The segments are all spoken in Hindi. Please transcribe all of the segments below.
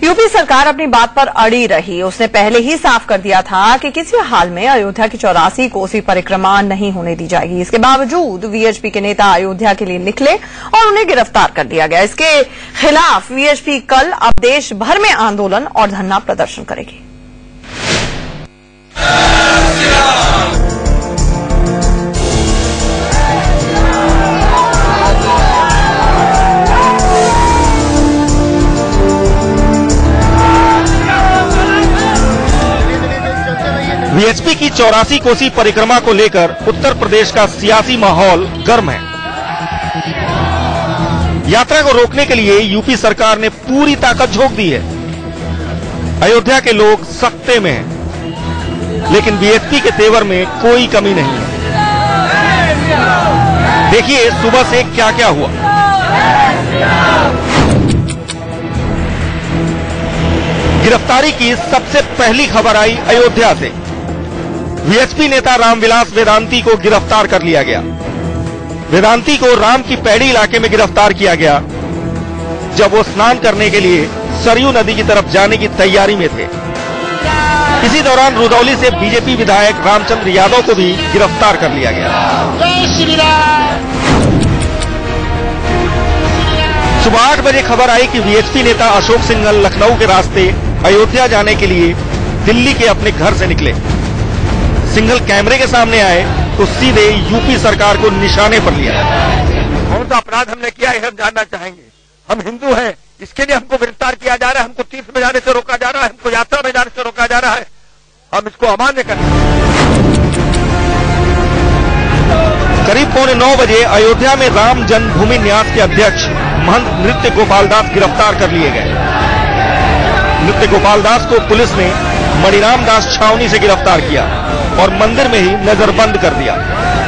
यूपी सरकार अपनी बात पर अड़ी रही। उसने पहले ही साफ कर दिया था कि किसी हाल में अयोध्या की 84 कोसी परिक्रमा नहीं होने दी जाएगी। इसके बावजूद वीएचपी के नेता अयोध्या के लिए निकले और उन्हें गिरफ्तार कर दिया गया। इसके खिलाफ वीएचपी कल अब देश भर में आंदोलन और धरना प्रदर्शन करेगी। वीएचपी की 84 कोसी परिक्रमा को लेकर उत्तर प्रदेश का सियासी माहौल गर्म है। यात्रा को रोकने के लिए यूपी सरकार ने पूरी ताकत झोंक दी है। अयोध्या के लोग सख्ते में हैं, लेकिन वीएचपी के तेवर में कोई कमी नहीं है। देखिए सुबह से क्या क्या हुआ। गिरफ्तारी की सबसे पहली खबर आई अयोध्या से। वीएचपी नेता रामविलास वेदांती को गिरफ्तार कर लिया गया। वेदांती को राम की पैड़ी इलाके में गिरफ्तार किया गया, जब वो स्नान करने के लिए सरयू नदी की तरफ जाने की तैयारी में थे। इसी दौरान रुदौली से बीजेपी विधायक रामचंद्र यादव को भी गिरफ्तार कर लिया गया। सुबह 8 बजे खबर आई कि वीएचपी नेता अशोक सिंघल लखनऊ के रास्ते अयोध्या जाने के लिए दिल्ली के अपने घर से निकले। सिंघल कैमरे के सामने आए तो सीधे यूपी सरकार को निशाने पर लिया। कौन सा अपराध हमने किया है हम जानना चाहेंगे। हम हिंदू हैं, इसके लिए हमको गिरफ्तार किया जा रहा है, हमको तीर्थ में जाने से रोका जा रहा है, हमको यात्रा में जाने से रोका जा रहा है। हम इसको अमान्य करते हैं। करीब 8:45 बजे अयोध्या में राम जन्मभूमि न्यास के अध्यक्ष महंत नृत्य गोपाल दास गिरफ्तार कर लिए गए। नृत्य गोपाल दास को पुलिस ने मणिराम दास छावनी से गिरफ्तार किया और मंदिर में ही नजरबंद कर दिया।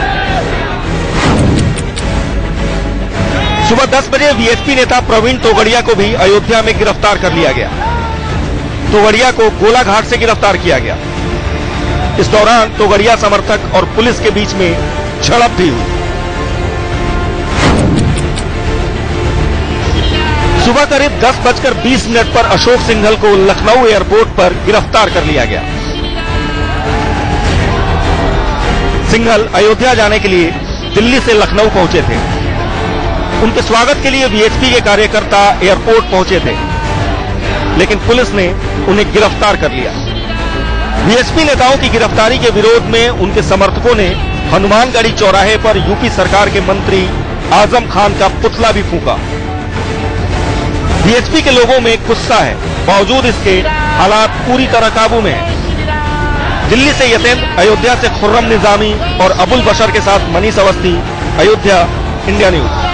सुबह 10 बजे वीएचपी नेता प्रवीण तोगड़िया को भी अयोध्या में गिरफ्तार कर लिया गया। तोगड़िया को गोलाघाट से गिरफ्तार किया गया। इस दौरान तोगड़िया समर्थक और पुलिस के बीच में झड़प भी हुई। सुबह करीब 10:20 पर अशोक सिंघल को लखनऊ एयरपोर्ट पर गिरफ्तार कर लिया गया। सिंघल अयोध्या जाने के लिए दिल्ली से लखनऊ पहुंचे थे। उनके स्वागत के लिए वीएचपी के कार्यकर्ता एयरपोर्ट पहुंचे थे, लेकिन पुलिस ने उन्हें गिरफ्तार कर लिया। वीएचपी नेताओं की गिरफ्तारी के विरोध में उनके समर्थकों ने हनुमानगढ़ी चौराहे पर यूपी सरकार के मंत्री आजम खान का पुतला भी फूंका। वीएचपी के लोगों में गुस्सा है, बावजूद इसके हालात पूरी तरह काबू में है। दिल्ली से यतेंद्र, अयोध्या से खुर्रम निजामी और अबुल बशर के साथ मनीष अवस्थी, अयोध्या, इंडिया न्यूज।